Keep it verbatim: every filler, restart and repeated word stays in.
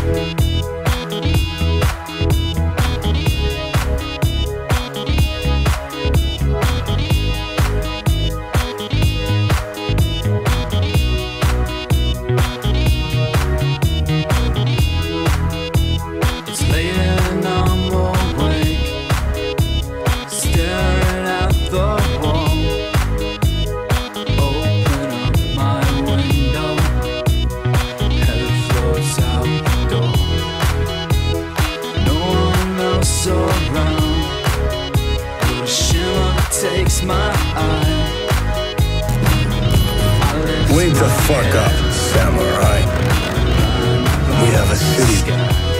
Takes my eye. Wake the fuck up, samurai. We have a city